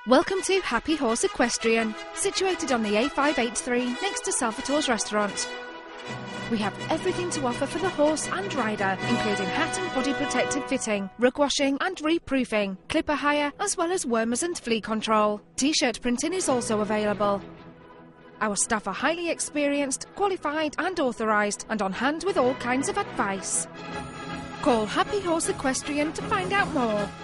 Welcome to Happy Horse Equestrian, situated on the A583 next to Salvatore's restaurant. We have everything to offer for the horse and rider, including hat and body protective fitting, rug washing and reproofing, clipper hire, as well as wormers and flea control. T-shirt printing is also available. Our staff are highly experienced, qualified and authorised, and on hand with all kinds of advice. Call Happy Horse Equestrian to find out more.